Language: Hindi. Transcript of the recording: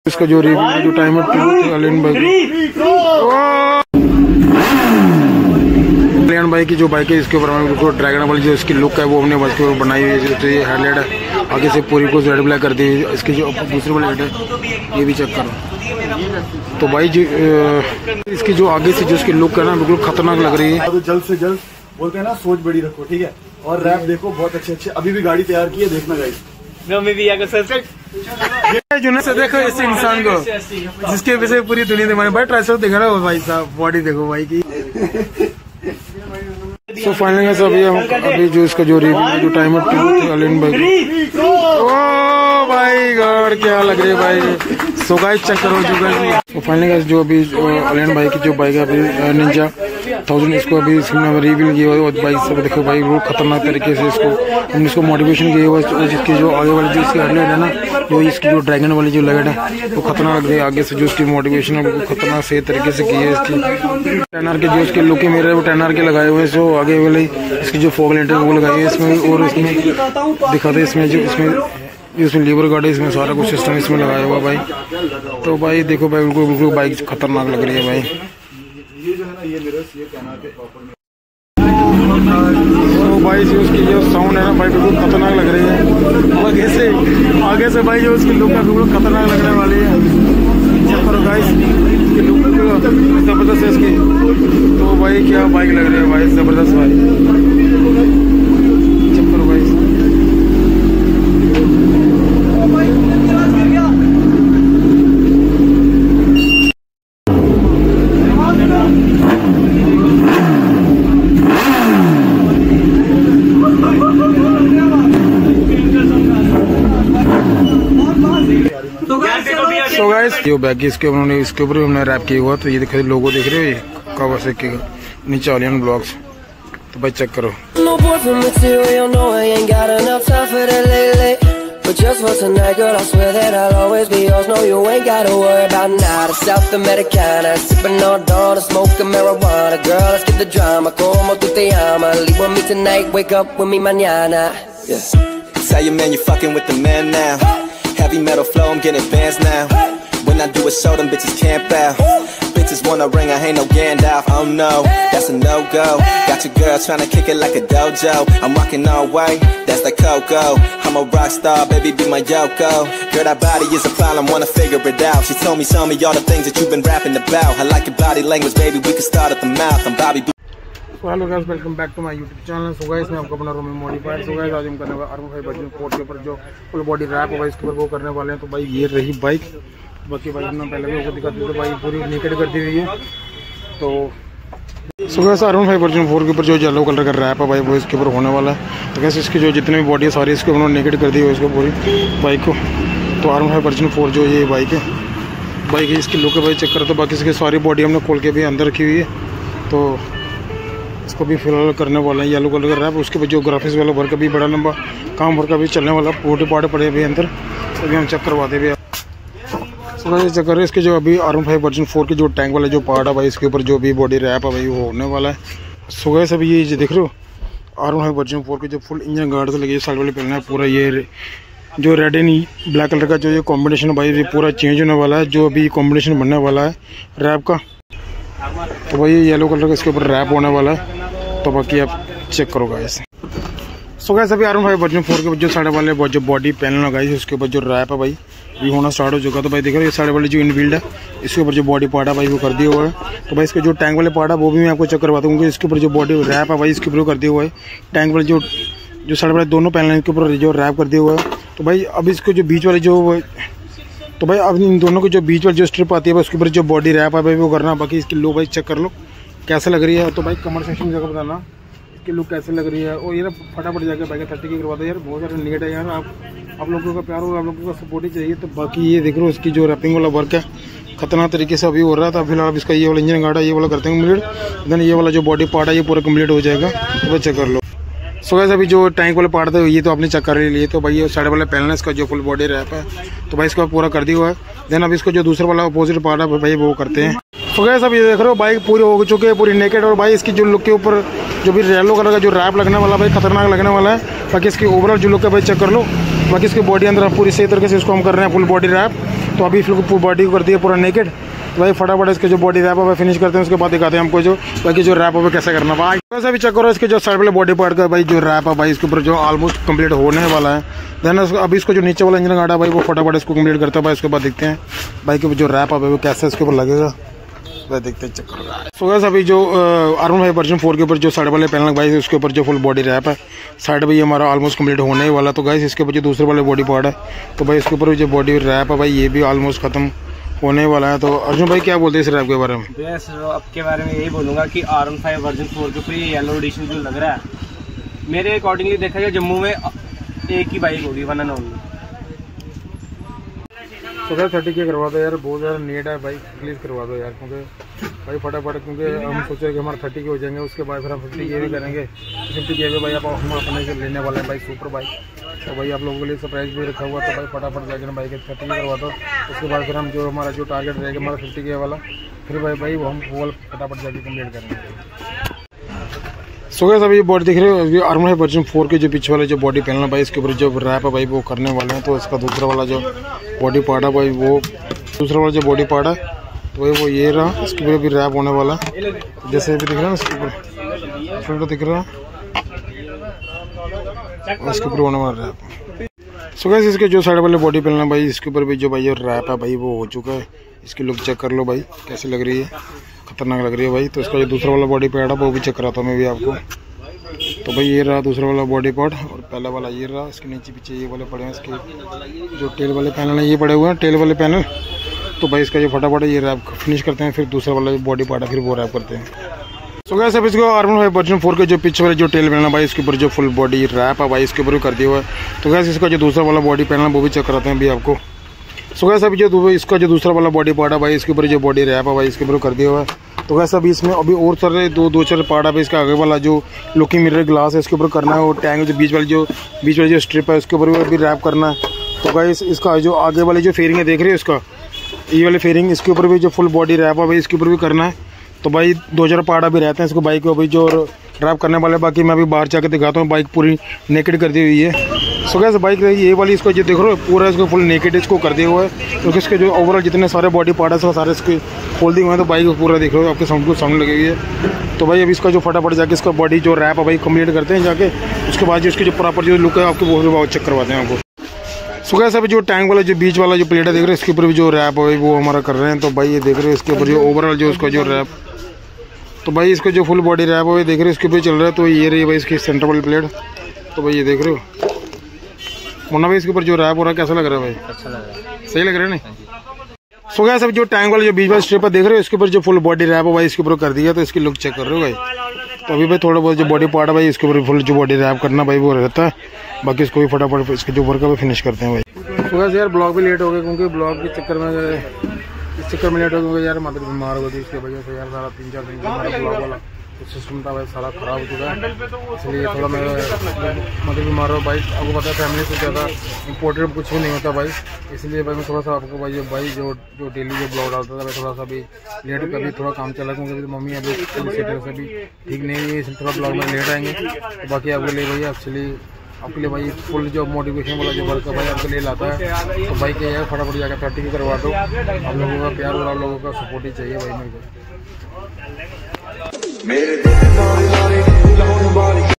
इसका जो रिव्यू जो टाइम है अलियन बाइक की जो बाइक है इसके ऊपर हमें बिल्कुल ड्रैगन वाली जो इसकी लुक है वो हमने बस के ऊपर बनाई हुई है। तो ये हेडलाइट है आगे से पूरी को रेड ब्लैक कर दी। इसकी जो दूसरी वाली लाइट है ये भी चेक करो। तो भाई जो इसकी जो आगे से जो इसकी लुक है ना बिल्कुल खतरनाक लग रही है। तो जल्द से जल्द बोलते हैं ना सोच बड़ी रखो, ठीक है। और रैप देखो बहुत अच्छे अच्छे अभी भी गाड़ी तैयार की है, देखना गाइस। जुने से देखो इस इंसान को जिसके वजह से पूरी दुनिया हमारे भाई ट्राइसर देखा ना भाई साहब, बॉडी देखो भाई की। सो फाइनली अभी जो इसका जो रिव्यू जो टाइम है अलियन बाइक। ओ भाई गॉड क्या लग रही है भाई। सो गाइस चेक करो जो गाइस। तो फाइनली जो अभी अलियन बाइक की जो बाइक है अभी निंजा 1000 इसको अभी इसमें रिवील किया हुआ है। बाइक से देखो भाई वो खतरनाक तरीके से इसको हमने इसको मॉडिफिकेशन किया हुआ है। जिसकी जो आगे वाली जो इसकी हेडलाइट है ना जो इसकी जो ड्रैगन वाली जो लाइट है वो खतरनाक लग रही है। आगे से जो इसकी मॉडिफिकेशन है वो खतरनाक सही तरीके से की है। इसकी 10R के जो इसके लुक मिरर है वो 10R के लगाए हुए हैं। जो आगे वाली इसकी जो फॉग लाइट है वो लगाई है इसमें। और इसमें दिखाते इसमें जो इसमें लीवर गार्ड है, इसमें सारा कुछ सिस्टम इसमें लगाया हुआ भाई। तो भाई देखो भाई बिल्कुल बाइक खतरनाक लग रही है भाई। ये जो है ना ये मिरर्स ये कैनर के प्रॉपर में। तो भाई जो उसकी जो साउंड है ना भाई बिल्कुल खतरनाक लग रही है। आगे से भाई जो उसकी लुक है बिल्कुल खतरनाक लगने वाली है। चेक करो गाइस इसकी लुक बिल्कुल जबरदस्त है इसकी। तो भाई क्या बाइक लग रही है भाई, जबरदस्त भाई। चेक करो गाइस। तो गाइस जो बैग इसके उन्होंने इसके ऊपर हमने रैप किया हुआ। तो ये देखो लोगो देख रहे हो ये कावासाकी का नीचे अलियन ब्लॉग्स। तो भाई चेक करो। Just for tonight, girl, I swear that I'll always be yours. No, you ain't gotta worry about nada. South Americana, sipping all dawn, smoking marijuana. Girl, let's get the drama. Como tu te llamas? Leave with me tonight, wake up with me mañana. Yeah. Tell your man you're fucking with the man now. Heavy metal flow, I'm getting bands now. When I do a show, them bitches camp out. Bitches wanna ring, I ain't no Gandalf. Oh no, that's a no-go. Got your girl tryna kick it like a dojo. I'm rocking all white, that's the Coco. I'm a rock star, baby, be my Yoko. Girl, that body is a problem, wanna figure it out. She told me, show me all the things that you've been rapping about. I like your body language, baby, we can start at the mouth. I'm Bobby B. So hello guys, welcome back to my YouTube channel. So guys मैं आपको अपना रूम में मॉडिफाइड। So guys आज हम करने वाले R15 वर्जन 4 के ऊपर जो फुल बॉडी रैप है इसके ऊपर वो करने वाले हैं। तो भाई ये रही बाइक। बाकी बाइक हमने पहले भी आपको दिखा दी, तो भाई पूरी नेकेड कर दी हुई है। तो so guys R15 वर्जन 4 के ऊपर जो येलो कलर का रैप है भाई वो इसके ऊपर होने वाला है। तो guys इसकी जो जितनी भी बॉडी है सारी इसके उन्होंने नेकेड कर दी हुई है इसको पूरी बाइक को। तो R15 वर्जन 4 जो ये बाइक है इसकी लुक है भाई चेक करो। तो बाकी इसकी सारी बॉडी हमने खोल के भी अंदर रखी हुई है। तो इसको भी फिलहाल करने वाला है येलो कलर का रैप। उसके बाद जो ग्राफिक्स वाला वर्क भी बड़ा लंबा काम वर्क भी चलने वाला, पोटे पाटे पड़े हुए अंदर, अभी हम चेक करवाते भी। चेक करें इसके जो अभी R15 वर्जन 4 के जो टैंक वाला जो पार्ट है भाई इसके ऊपर जो भी बॉडी रैप है भाई वो होने वाला है। सो गाइस अभी ये देख रहे हो R15 वर्जन 4 के जो फुल इंजन गार्ड से लगे साइड वाले पहनना है पूरा। ये जो रेड एंड ब्लैक कलर का जो ये कॉम्बिनेशन है भाई ये पूरा चेंज होने वाला है। जो अभी कॉम्बिनेशन बनने वाला है रैप का, तो भाई ये येलो कलर का इसके ऊपर रैप होने वाला है। तो बाकी आप चेक करो गाइस। सो गाइस अभी R15 वर्जन 4 के जो साइड वाले जो बॉडी पैनल है गाइस उसके ऊपर जो रैप है भाई ये होना स्टार्ट हो चुका। तो भाई देखो ये साइड वाली जो इनबिल्ड है इसके ऊपर जो बॉडी पार्ट है भाई वो कर दिया हुआ है। तो भाई इसके जो टैंक वाले पार्ट है वो भी मैं आपको चेक करवाता हूँ। इसके ऊपर जो बॉडी रैप है भाई इसके ऊपर कर दिया हुआ है। टैंक वाले जो साइड वाले दोनों पैनल के ऊपर जो रैप कर दिया हुआ है। तो भाई अब इसको जो बीच वाले तो भाई अब इन दोनों को जो बीच वाली जो स्ट्रिप आती है उसके ऊपर जो बॉडी रैप है भाई वो करना। बाकी इसकी लुक भाई चेक कर लो कैसे लग रही है। तो भाई कमेंट सेक्शन में जगह बताना इसकी लुक कैसे लग रही है। और ये ना फटाफट जाकर बाइक 30 की करवाता है यार, बहुत सारे नीट है यार। आप लोगों का प्यार और आप लोगों का सपोर्ट ही चाहिए। तो बाकी ये देख रहे हो इसकी जो रैपिंग वाला वर्क है खतरनाक तरीके से अभी हो रहा था। फिलहाल इसका ये वाला इंजन गार्ड है ये वाला करते हैं कम्प्लीट, देन ये वाला जो बॉडी पार्ट है ये पूरा कम्प्लीट हो जाएगा। तो भाई चेक कर लो। सो गाइस अभी जो टैंक वाले पार्ट थे ये तो आपने चेक कर लिए। तो भाई ये साइड वाला पैनल है इसका जो फुल बॉडी रैप है तो भाई इसको पूरा कर दिया हुआ है। देन अब इसको जो दूसरा वाला अपोजिट पार्ट है भाई वो करते हैं। तो गाइस अब ये देख रहे हो बाइक पूरी हो चुकी है पूरी नेकेड। और भाई इसकी जो लुक के ऊपर जो भी येलो कलर का जो रैप लगने वाला भाई खतरनाक लगने वाला है। बाकी इसकी ओवरऑल जो लुक है भाई चेक कर लो। बाकी इसकी बॉडी अंदर पूरी सही तरीके से इसको हम कर रहे हैं फुल बॉडी रैप। तो तो अभी इसको पूरी बॉडी को कर दिया पूरा नेकेड। तो भाई फटाफट इसके जो बॉडी रैप है फिनिश करते हैं, उसके बाद दिखाते हैं हमको जो बाकी जो रैप है कैसे करना भाई। वैसे भी चेक करो इसके जो साइड वाले बॉडी पार्ट का भाई जो रैप है भाई इसके ऊपर जो ऑलमोस्ट कंप्लीट होने वाला है। देन अभी इसको जो नीचे वाला इंजन गाड़ा भाई वो फटाफट इसको कंप्लीट करता है भाई। उसके बाद देखते हैं भाई के जो रैप है वो कैसे इसके ऊपर लगेगा भाई, देखते हैं चेक करो। सो गाइस अभी जो R15 वर्जन 4 के ऊपर जो साइड वाले पैनल भाई उसके ऊपर जो फुल बॉडी रैप है साइड भाई हमारा ऑलमोस्ट कंप्लीट होने ही वाला। तो गाइस इसके ऊपर जो दूसरे वाले बॉडी पार्ट है तो भाई इसके ऊपर जो बॉडी रैप है भाई ये भी ऑलमोस्ट खत्म होने वाला है। तो अर्जुन भाई क्या बोलते हैं इस रैप के बारे में? अब के बारे में यही बोलूँगा कि R15 वर्जन 4 के ऊपर ये येलो एडिशन जो लग रहा है, मेरे अकॉर्डिंगली देखा जाए जम्मू में एक ही बाइक होगी, वन एंड ओनली। तो क्या 30 के करवा दो यार, बहुत ज़्यादा नीड है भाई, प्लीज़ करवा दो यार, क्योंकि भाई फटाफट, क्योंकि हम सोच रहे हैं कि हमारे 30 के हो जाएंगे, उसके बाद फिर हम 50 के भी करेंगे। 50 के भी भाई आप हम अपने से लेने वाले हैं भाई सुपर बाइक। तो भाई आप लोगों के लिए सरप्राइज भी रखा हुआ, तो भाई फटाफट जाकर ना बाइक 30 के करवा दो। उसके बाद फिर हम जो हमारा जो टारगेट रहेगा हमारा 50 के वाला, फिर भाई वो हम वो फटाफट जाके कम्प्लीट करेंगे। सो गाइस अभी बॉडी दिख रही है R15 वर्जन 4 के जो पीछे वाले जो बॉडी पैनल है भाई इसके ऊपर जो रैप है भाई वो करने वाले हैं। तो इसका दूसरा वाला जो बॉडी पार्ट है भाई वो दूसरा वाला जो बॉडी पार्ट है तो भाई वो ये रहा, इसके ऊपर भी रैप होने वाला है। जैसे भी दिख रहा है इसके ऊपर फोल्डर दिख रहा है, इसके ऊपर होने वाला रैप। सो गाइस इसके जो साइड वाले बॉडी पैनल है भाई इसके ऊपर भी जो भाई ये रैप है भाई वो हो चुका है। इसकी लुक चेक कर लो भाई कैसी लग रही है, खतरनाक लग रही है भाई। तो इसका जो दूसरा वाला बॉडी पार्ट है वो भी चेक कराता हूँ मैं भी आपको। तो भाई ये रहा दूसरा वाला बॉडी पार्ट और पहला वाला ये रहा। इसके नीचे पीछे ये वाले पड़े हैं, इसके जो टेल वाले पैनल है ये पड़े हुए हैं टेल वाले पैनल। तो भाई इसका जो फटाफट ये रैप फिनिश करते हैं, फिर दूसरा वाला बॉडी पार्ट है फिर वो रैप करते हैं। तो गाइस अब इसको R15 वर्जन 4 के जो पीछे वाले जो टेल पैनल है भाई इसके ऊपर जो फुल बॉडी रैप है भाई इसके ऊपर भी कर दिया हुआ है। तो गाइस इसका जो दूसरा वाला बॉडी पैनल है वो भी चेक कराते हैं अभी आपको। सो गाइस अभी जो इसका जो दूसरा वाला बॉडी पार्ट है भाई इसके ऊपर जो बॉडी रैप है भाई इसके ऊपर कर दिया हुआ है। तो गाइस अभी इसमें अभी और सारे दो चार पार्ट है। इसका आगे वाला जो लुकिंग मिरर ग्लास है इसके ऊपर करना है, और टैंक जो बीच वाली जो स्ट्रिप है उसके ऊपर भी रैप करना है। तो गाइस इसका जो आगे वाली जो फेयरिंग है देख रहे हो इसका ये वाली फेयरिंग इसके ऊपर भी जो फुल बॉडी रैप है भाई इसके ऊपर भी करना है। तो भाई 2000 पार्ट अभी रहते हैं इसको बाइक को अभी जो रैप करने वाले। बाकी मैं अभी बाहर जाकर दिखाता हूँ, बाइक पूरी नेकेड कर दी हुई है। सो गाइस बाइक ये वाली इसको जो देख रहे हो पूरा इसको फुल नेकेड इसको कर दिया हुआ है, क्योंकि इसके जो ओवरऑल जितने सारे बॉडी पार्ट है सारे इसके फोल्डिंग हुए हैं। तो बाइक पूरा देख रहे हो आपके साउंड को साउंड लगी हुई है। तो भाई अभी इसका जो फटाफट जाके इसका बॉडी जो रैप है भाई कंप्लीट करते हैं जाके। उसके बाद जो इसकी जो प्रॉपर जो लुक है आपको वो चेक करवाते हैं आपको। सो गाइस अभी जो टैंक वाला जो बीच वाला जो प्लेट है देख रहे हो इसके ऊपर भी जो रैप है वो हमारा कर रहे हैं। तो भाई ये देख रहे हो इसके ऊपर जो ओवरऑल जो उसका जो रैप, तो भाई इसका जो फुल बॉडी रैप है देख रहे हो इसके ऊपर चल रहा है। तो ये रही भाई इसकी सेंटर वाली प्लेट। तो भाई ये देख रहे हो मुन्ना भाई इसके ऊपर जो रैप हो रहा है कैसा लग रहा है भाई? अच्छा लग रहा है, सही लग रहा है ना। सो गाइस अभी जो टैंक वाला जो बीच वाला स्ट्रिप है देख रहे हो इसके ऊपर जो फुल बॉडी रैप है भाई इसके ऊपर कर दिया। तो इसकी लुक चेक कर रहे हो भाई। तो अभी भाई थोड़ा बहुत जो बॉडी पार्ट है भाई इसके ऊपर फुल जो बॉडी रैप करना भाई वो रहता है। बाकी इसको भी फटाफट इसके जो वर्क है वो फिनिश करते हैं भाई। तो गाइस यार ब्लॉग भी लेट हो गया, क्योंकि ब्लॉग के चक्कर में इस चक्कर में लेट हो गया यार, मदर बीमार हो गई इसकी वजह से यार सारा 3-4 दिन हमारा ब्लॉग वाला सिस्टम था भाई सारा ख़राब हो चुका है। इसलिए थोड़ा मैं मदर बीमार हो भाई। आपको पता है फैमिली से ज़्यादा इम्पोर्टेंट कुछ भी नहीं होता भाई। इसलिए भाई मैं थोड़ा सा आपको भाई जो डेली जो ब्लॉग डालता था भाई थोड़ा सा अभी लेट कभी थोड़ा काम चला, क्योंकि अभी मम्मी अभी से भी ठीक नहीं है, इसलिए थोड़ा ब्लॉग में लेट आएंगे। तो बाकी आपके लिए भाई एक्चुअली आपके लिए भाई फुल जो मोटिवेशन वाला जो वर्क है भाई आपके लिए लाता है। तो भाई क्या फटाफट जाकर 30 की करवा दो। आप लोगों का प्यार और आप लोगों का सपोर्ट ही चाहिए भाई मेरे को।